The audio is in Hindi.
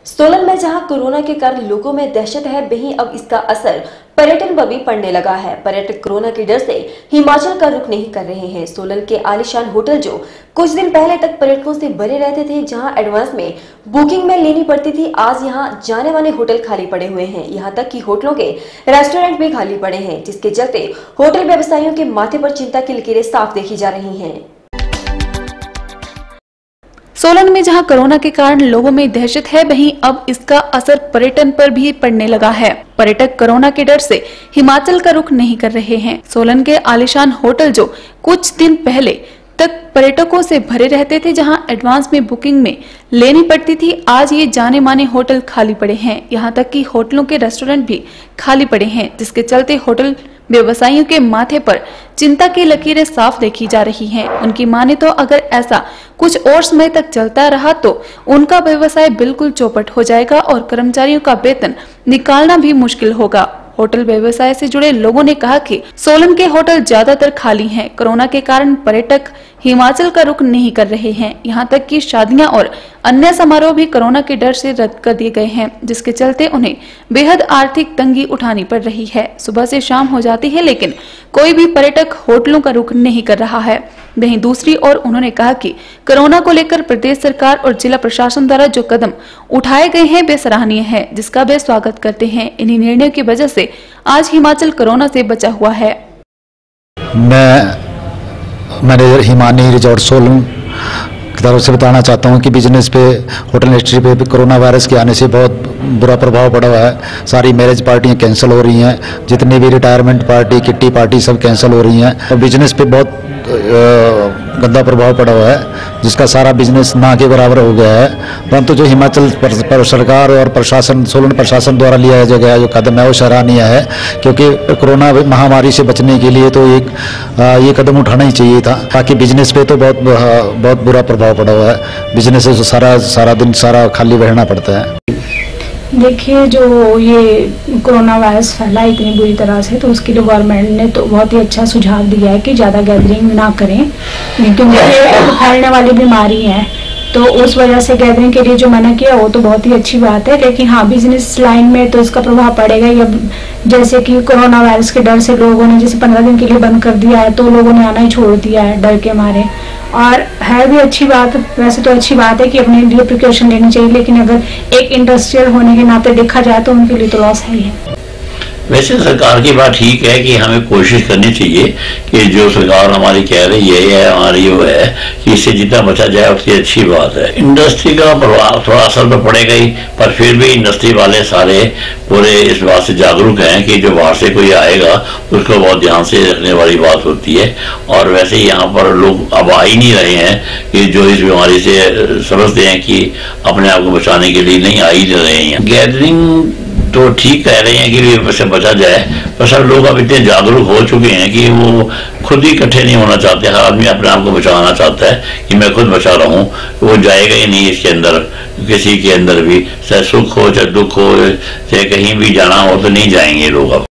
सोलन में जहां कोरोना के कारण लोगों में दहशत है, वहीं अब इसका असर पर्यटन पर भी पड़ने लगा है। पर्यटक कोरोना के डर से हिमाचल का रुख नहीं कर रहे हैं। सोलन के आलीशान होटल जो कुछ दिन पहले तक पर्यटकों से भरे रहते थे, जहां एडवांस में बुकिंग में लेनी पड़ती थी, आज यहां जाने माने होटल खाली पड़े हुए हैं। यहां तक कि होटलों के रेस्टोरेंट भी खाली पड़े हैं, जिसके चलते होटल व्यवसायियों के माथे पर चिंता की लकीरें साफ देखी जा रही हैं। सोलन में जहां कोरोना के कारण लोगों में दहशत है, वहीं अब इसका असर पर्यटन पर भी पड़ने लगा है। पर्यटक कोरोना के डर से हिमाचल का रुख नहीं कर रहे हैं। सोलन के आलीशान होटल जो कुछ दिन पहले तक पर्यटकों से भरे रहते थे, जहां एडवांस में बुकिंग में लेनी पड़ती थी, आज ये जाने माने होटल खाली पड़े हैं। यहां तक कि होटलों के रेस्टोरेंट भी खाली पड़े हैं, जिसके चलते होटल व्यवसायियों के माथे पर चिंता की लकीरें साफ देखी जा रही हैं। उनकी माने तो अगर ऐसा कुछ और समय तक चलता रहा तो उनका व्यवसाय बिल्कुल चौपट हो जाएगा और कर्मचारियों का वेतन निकालना भी मुश्किल होगा। होटल व्यवसाय से जुड़े लोगों ने कहा कि सोलन के होटल ज्यादातर खाली हैं। कोरोना के कारण पर्यटक हिमाचल का रुख नहीं कर रहे हैं। यहां तक कि शादियां और अन्य समारोह भी कोरोना के डर से रद्द कर दिए गए हैं, जिसके चलते उन्हें बेहद आर्थिक तंगी उठानी पड़ रही है। सुबह से शाम हो जाती है, लेकिन कोई भी पर्यटक होटलों का रुख नहीं कर रहा है। वहीं दूसरी ओर उन्होंने कहा कि कोरोना को लेकर प्रदेश सरकार और जिला प्रशासन द्वारा जो कदम उठाए गए हैं वे सराहनीय है, जिसका वे स्वागत करते हैं। इन्हीं निर्णयों की वजह से आज हिमाचल कोरोना से बचा हुआ है। मैं मैनेजर हिमानी रिजॉर्ट सोलन की तरफ से बताना चाहता हूं कि बिजनेस पे, होटल इंडस्ट्री पे भी कोरोना वायरस के आने से बहुत बुरा प्रभाव पड़ा हुआ है। सारी मैरिज पार्टियां कैंसिल हो रही हैं, जितनी भी रिटायरमेंट पार्टी, किट्टी पार्टी सब कैंसिल हो रही हैं और बिजनेस पे बहुत गंदा प्रभाव पड़ा हुआ है, जिसका सारा बिजनेस ना के बराबर हो गया है। परंतु जो हिमाचल पर सरकार और प्रशासन, सोलन प्रशासन द्वारा लिया गया जो कदम है वो सराहनीय है, क्योंकि कोरोना महामारी से बचने के लिए तो ये कदम उठाना ही चाहिए था, ताकि बिजनेस पे तो बहुत बुरा प्रभाव पड़ा हुआ है। बिजनेस से सारा दिन खाली रहना पड़ता है। देखिए, जो ये कोरोना वायरस फैला इतनी बुरी तरह से, तो उसके लिए गवर्नमेंट ने तो बहुत ही अच्छा सुझाव दिया है कि ज़्यादा गैदरिंग ना करें, क्योंकि ये फैलने वाली बीमारी है। तो उस वजह से गैदरिंग के लिए जो मना किया वो तो बहुत ही अच्छी बात है। लेकिन हाँ, बिजनेस लाइन में तो इसका प्रभाव पड़ेगा ही। अब जैसे कि कोरोना वायरस के डर से लोगों ने जैसे 15 दिन के लिए बंद कर दिया है, तो लोगों ने आना ही छोड़ दिया है डर के मारे। और है भी अच्छी बात, वैसे तो अच्छी बात है कि अपने लिए प्रिकॉशन लेनी चाहिए, लेकिन अगर एक इंडस्ट्रियल होने के नाते देखा जाए तो उनके लिए तो लॉस है ही है। वैसे सरकार की बात ठीक है कि हमें कोशिश करनी चाहिए कि जो सरकार हमारी कह रही है हमारी वो है कि इससे जितना बचा जाए उतनी अच्छी बात है। इंडस्ट्री का प्रभाव थोड़ा असर तो पड़ेगा ही, पर फिर भी इंडस्ट्री वाले सारे पूरे इस बात से जागरूक हैं कि जो बाहर से कोई आएगा उसको बहुत ध्यान से रखने वाली बात होती है। और वैसे ही यहाँ पर लोग अब आ ही नहीं रहे हैं कि जो इस बीमारी से समझते हैं कि अपने आप को बचाने के लिए नहीं आ ही रहे हैं। गैदरिंग तो ठीक कह रहे हैं कि वैसे बचा जाए, पर सब लोग अब इतने जागरूक हो चुके हैं कि वो खुद ही इकट्ठे नहीं होना चाहते। हर आदमी अपने आप को बचाना चाहता है कि मैं खुद बचा रहा हूँ, वो जाएगा ही नहीं इसके अंदर। किसी के अंदर भी चाहे सुख हो चाहे दुख हो, चाहे कहीं भी जाना हो तो नहीं जाएंगे लोग अब।